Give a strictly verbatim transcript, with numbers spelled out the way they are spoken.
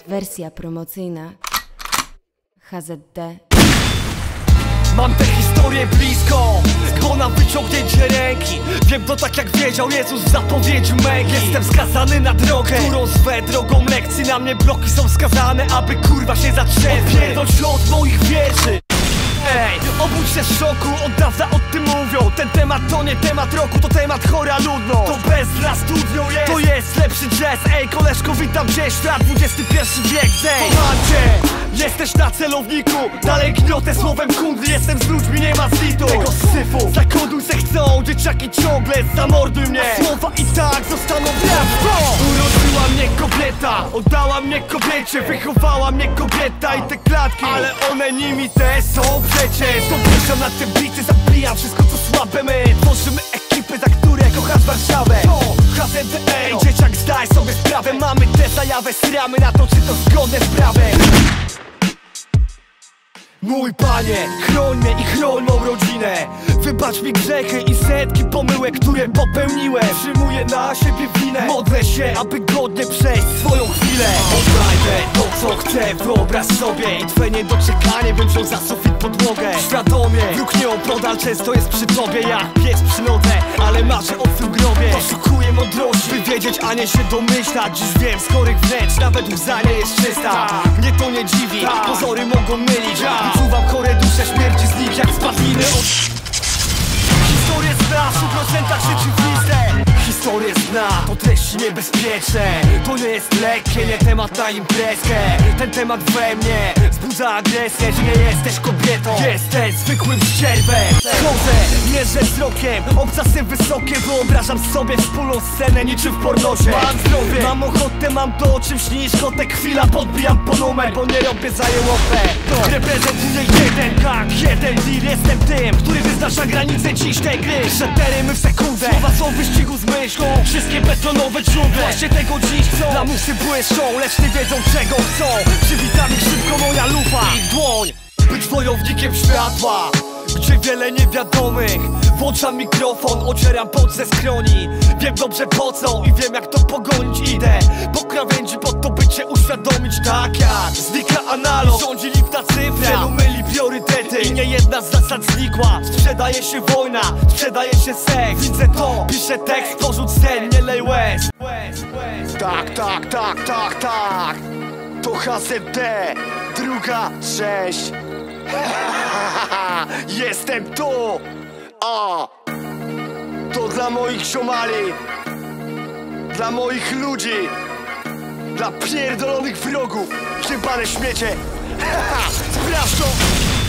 Wersja promocyjna H Z D. Mam tę historię blisko, bo na wyciągnięcie ręki wiem to tak jak wiedział Jezus w zapowiedzi męki. Jestem skazany na drogę, którą zwę drogą lekcji. Na mnie bloki są skazane, aby kurwa się zatrzeć. Odpierdol się od moich wierzy. Ej, obudź się z szoku, od dawna o tym mówią. Ten temat to nie temat roku, to temat chora ludność. To bez dla studio jest, to jest lepszy jazz. Ej koleżko, witam cię, świat dwudziesty pierwszy wiek. Zej, pomacie, jesteś na celowniku. Dalej gniotę słowem kundli, jestem z ludźmi, nie ma zlitu. Tego syfu, zakoduj se chcą, dzieciaki ciągle zamorduj mnie. Słowa i tak zostaną prawdą. Urodziła mnie kobieta, oddała mnie kobiecie. Wychowała mnie kobieta i te klatki, ale one nimi też są przecież. To piszą na te bity, zabijam wszystko co słabe. My tworzymy ekipy, za które kochasz Warszawę. To H Z D, ej dzieciak, zdaj sobie sprawę. Mamy tę zajawę, sramy na to, czy to zgodne z prawem. Mój Panie, chroń mnie i chroń mą rodzinę. Wybacz mi grzechy i setki pomyłek, które popełniłem. Przyjmuję na siebie winę, modlę się, aby godnie przejść swoją chwilę. Odnajdę to co chcę, wyobraź sobie. I twe niedoczekanie bym wziął za sufit podłogę. Świadomie, wróg nieopodal często jest przy tobie. Jak pies przy nodze, ale marzę o twym grobie. Poszukuję mądrości, by wiedzieć, a nie się domyślać. Dziś wiem, z chorych wnętrz nawet łza nie jest czysta. Mnie to nie dziwi, pozory mogą mylić. Wyczuwam chore dusze, śmierci z nich jak spadliny od... Historię zna, w stu procentach rzeczywiste. Historię zna, to treści niebezpieczne. To nie jest lekkie, nie temat na imprezkę. Ten temat we mnie wzbudza agresję, że nie jesteś kobietą, jesteś zwykłym ścierwem. Chodzę, mierzę wzrokiem, obcasy wysokie. Wyobrażam sobie wspólną scenę niczym w pornosie. Mam zdrowie, mam ochotę, mam to o czym śnisz. Kotek chwila, podbijam po numer, bo nie robię zajęłopę. Reprezentuję jeden gang, jeden deal. Jestem tym, który wyznacza granice dziś tej gry. Szaterymy w sekundę, słowa są w wyścigu z myślą. Wszystkie betonowe dżungle właśnie tego dziś chcą. Lamusy błyszczą, lecz nie wiedzą czego chcą. Przywita mi szybko moja lufa i dłoń. Być wojownikiem światła, gdzie wiele niewiadomych. Włączam mikrofon, ocieram pot ze skroni. Wiem dobrze po co i wiem jak to pogonić. Idę po krawędzi pod to bycie uświadomić. Tak jak znika analog, rządzi lipna cyfra. Wielu myli priorytety i nie jedna z zasad znikła. Sprzedaje się wojna, sprzedaje się seks. Widzę to, piszę tekst, porzuć sen, nie lej łez. Tak, tak, tak, tak, tak. To H Z D, druga część. Jestem tu! A! To dla moich ziomali, dla moich ludzi, dla pierdolonych wrogów, jebane śmiecie. Sprawdź to!